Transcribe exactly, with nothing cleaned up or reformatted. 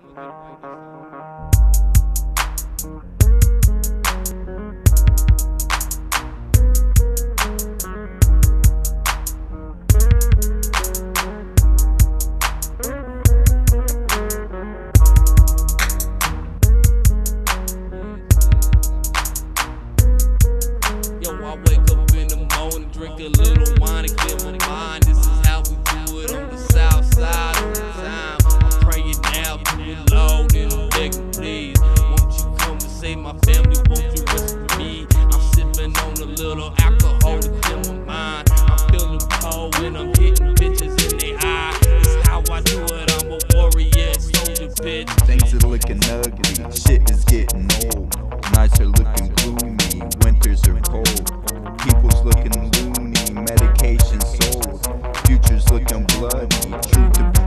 I wake up in the morning, drink a little wine and clear my mind. This is how we do it on the south side all the time. I'm praying now to the Lord and I'm begging, please, won't you come and save my family, won't you rescue me? I'm sipping on a little alcohol to clear my mind. I'm feeling cold when I'm hitting bitches in their eye. It's how I do it, I'm a warrior, soldier, bitch. Things are looking ugly, shit is getting old. Nights are looking gloomy, winters are cold. People's looking loony, medication sold. Future's looking bloody, truth to